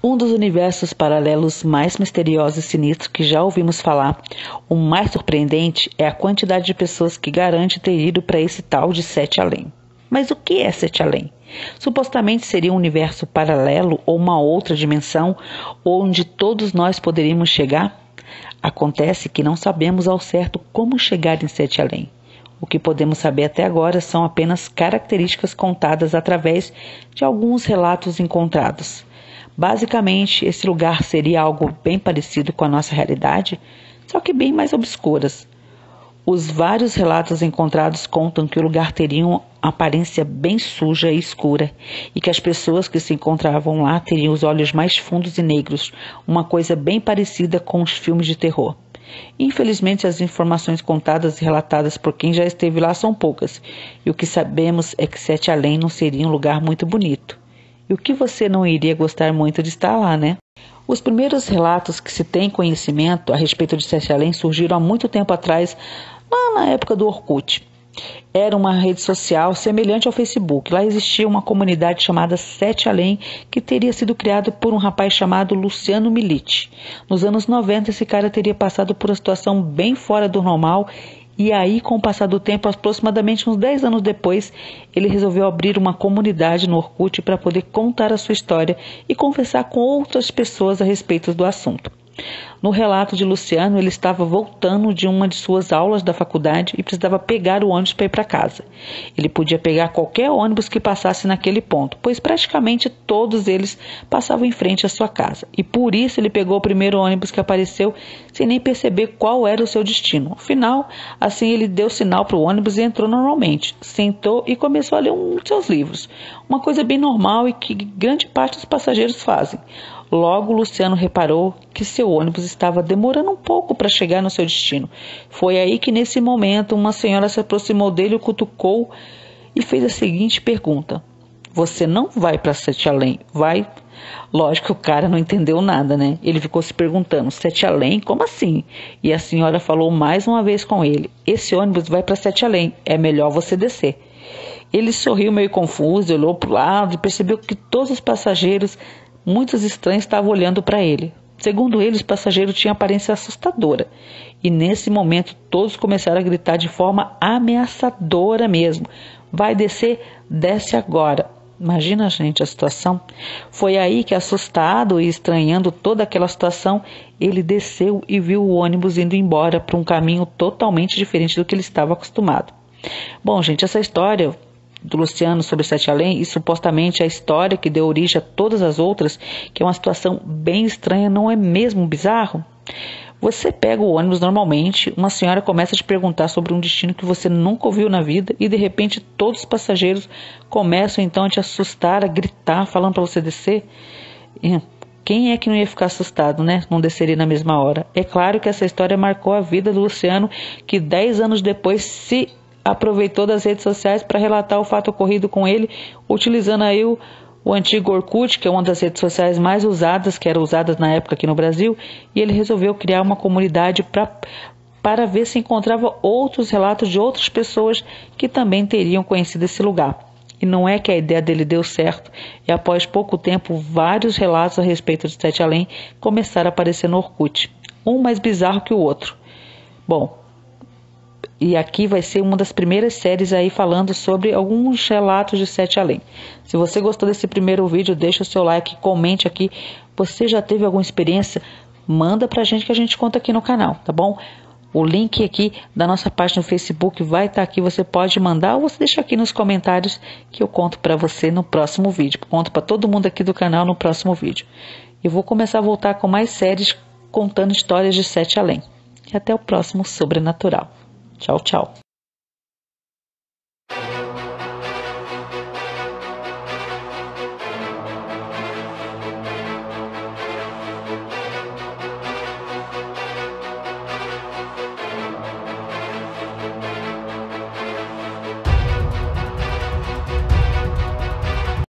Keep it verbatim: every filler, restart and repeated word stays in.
Um dos universos paralelos mais misteriosos e sinistros que já ouvimos falar, o mais surpreendente é a quantidade de pessoas que garante ter ido para esse tal de Sete Além. Mas o que é Sete Além? Supostamente seria um universo paralelo ou uma outra dimensão onde todos nós poderíamos chegar? Acontece que não sabemos ao certo como chegar em Sete Além. O que podemos saber até agora são apenas características contadas através de alguns relatos encontrados. Basicamente, esse lugar seria algo bem parecido com a nossa realidade, só que bem mais obscuras. Os vários relatos encontrados contam que o lugar teria uma aparência bem suja e escura e que as pessoas que se encontravam lá teriam os olhos mais fundos e negros, uma coisa bem parecida com os filmes de terror. Infelizmente, as informações contadas e relatadas por quem já esteve lá são poucas, e o que sabemos é que Sete Além não seria um lugar muito bonito. E o que você não iria gostar muito de estar lá, né? Os primeiros relatos que se tem conhecimento a respeito de Sete Além surgiram há muito tempo atrás, lá na época do Orkut. Era uma rede social semelhante ao Facebook. Lá existia uma comunidade chamada Sete Além, que teria sido criada por um rapaz chamado Luciano Milite. Nos anos noventa, esse cara teria passado por uma situação bem fora do normal. E aí, com o passar do tempo, aproximadamente uns dez anos depois, ele resolveu abrir uma comunidade no Orkut para poder contar a sua história e conversar com outras pessoas a respeito do assunto. No relato de Luciano, ele estava voltando de uma de suas aulas da faculdade e precisava pegar o ônibus para ir para casa. Ele podia pegar qualquer ônibus que passasse naquele ponto, pois praticamente todos eles passavam em frente à sua casa. E por isso ele pegou o primeiro ônibus que apareceu sem nem perceber qual era o seu destino. Afinal, assim ele deu sinal para o ônibus e entrou normalmente. Sentou e começou a ler um dos seus livros. Uma coisa bem normal e que grande parte dos passageiros fazem. Logo, Luciano reparou que seu ônibus estava demorando um pouco para chegar no seu destino. Foi aí que, nesse momento, uma senhora se aproximou dele, o cutucou e fez a seguinte pergunta: "Você não vai para Sete Além, vai?" Lógico que o cara não entendeu nada, né? Ele ficou se perguntando: Sete Além? Como assim? E a senhora falou mais uma vez com ele: "Esse ônibus vai para Sete Além, é melhor você descer." Ele sorriu meio confuso, olhou para o lado e percebeu que todos os passageiros, muitos estranhos, estavam olhando para ele. Segundo ele, os passageiros tinham aparência assustadora. E nesse momento, todos começaram a gritar de forma ameaçadora mesmo: "Vai descer? Desce agora." Imagina, gente, a situação. Foi aí que, assustado e estranhando toda aquela situação, ele desceu e viu o ônibus indo embora para um caminho totalmente diferente do que ele estava acostumado. Bom, gente, essa história do Luciano sobre Sete Além e supostamente a história que deu origem a todas as outras, que é uma situação bem estranha, não é mesmo bizarro? Você pega o ônibus normalmente, uma senhora começa a te perguntar sobre um destino que você nunca ouviu na vida e de repente todos os passageiros começam então a te assustar, a gritar, falando para você descer. Quem é que não ia ficar assustado, né? Não desceria na mesma hora. É claro que essa história marcou a vida do Luciano, que dez anos depois se aproveitou das redes sociais para relatar o fato ocorrido com ele, utilizando aí o, o antigo Orkut, que é uma das redes sociais mais usadas, que era usada na época aqui no Brasil, e ele resolveu criar uma comunidade pra, para ver se encontrava outros relatos de outras pessoas que também teriam conhecido esse lugar. E não é que a ideia dele deu certo, e após pouco tempo, vários relatos a respeito de Sete Além começaram a aparecer no Orkut, um mais bizarro que o outro. Bom, e aqui vai ser uma das primeiras séries aí falando sobre alguns relatos de Sete Além. Se você gostou desse primeiro vídeo, deixa o seu like, comente aqui. Você já teve alguma experiência? Manda pra gente que a gente conta aqui no canal, tá bom? O link aqui da nossa página no Facebook vai estar aqui. Você pode mandar ou você deixa aqui nos comentários que eu conto pra você no próximo vídeo. Conto pra todo mundo aqui do canal no próximo vídeo. Eu vou começar a voltar com mais séries contando histórias de Sete Além. E até o próximo Sobrenatural. Tchau, tchau.